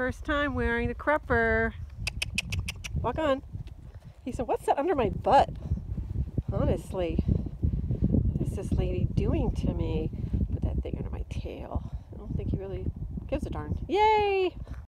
first time wearing the crupper. Walk on. He said, what's that under my butt? Honestly, what is this lady doing to me? Put that thing under my tail. I don't think he really gives a darn. Yay!